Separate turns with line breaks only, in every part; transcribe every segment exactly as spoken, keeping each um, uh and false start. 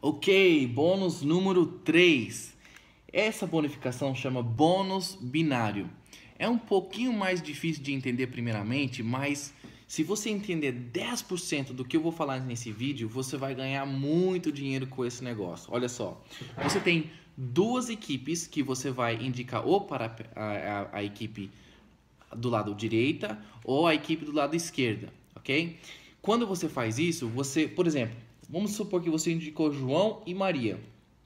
Ok, bônus número três. Essa bonificação chama bônus binário. É um pouquinho mais difícil de entender primeiramente, mas se você entender dez por cento do que eu vou falar nesse vídeo, você vai ganhar muito dinheiro com esse negócio. Olha só, você tem duas equipes que você vai indicar ou para a, a, a equipe do lado direita ou a equipe do lado esquerda, ok? Quando você faz isso, você, por exemplo, vamos supor que você indicou João e Maria.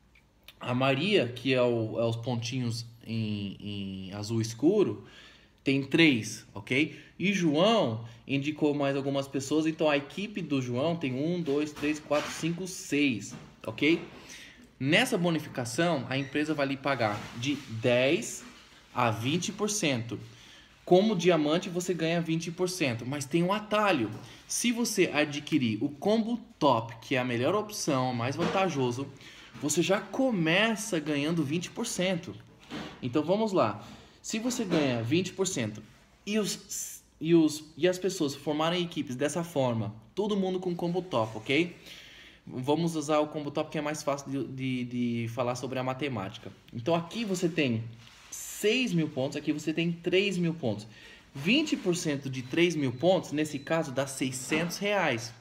A Maria, que é, o, é os pontinhos em, em azul escuro, tem três, ok? E João indicou mais algumas pessoas, então a equipe do João tem um, dois, três, quatro, cinco, seis, ok? Nessa bonificação, a empresa vai lhe pagar de dez a vinte por cento. Como diamante, você ganha vinte por cento, mas tem um atalho. Se você adquirir o combo top, que é a melhor opção, mais vantajoso, você já começa ganhando vinte por cento. Então vamos lá. Se você ganha vinte por cento e, os, e, os, e as pessoas formarem equipes dessa forma, todo mundo com combo top, ok? Vamos usar o combo top que é mais fácil de, de, de falar sobre a matemática. Então aqui você tem seis mil pontos, aqui você tem três mil pontos. vinte por cento de três mil pontos, nesse caso, dá seiscentos reais.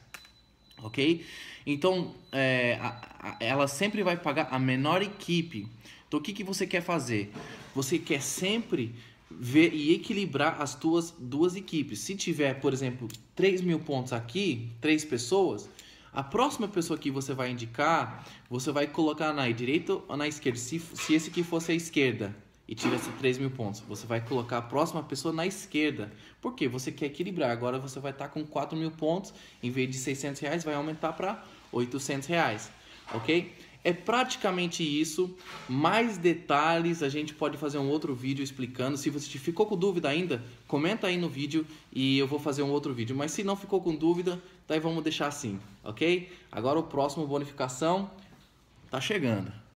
Ok? Então, é, a, a, ela sempre vai pagar a menor equipe. Então, o que, que você quer fazer? Você quer sempre ver e equilibrar as tuas duas equipes. Se tiver, por exemplo, três mil pontos aqui, três pessoas, a próxima pessoa que você vai indicar, você vai colocar na direita ou na esquerda. Se, se esse aqui fosse a esquerda e tivesse três mil pontos, você vai colocar a próxima pessoa na esquerda. Por quê? Você quer equilibrar. Agora você vai estar com quatro mil pontos, em vez de seiscentos reais, vai aumentar para oitocentos reais, ok? É praticamente isso. Mais detalhes, a gente pode fazer um outro vídeo explicando. Se você ficou com dúvida ainda, comenta aí no vídeo e eu vou fazer um outro vídeo. Mas se não ficou com dúvida, daí vamos deixar assim, ok? Agora o próximo bonificação tá chegando.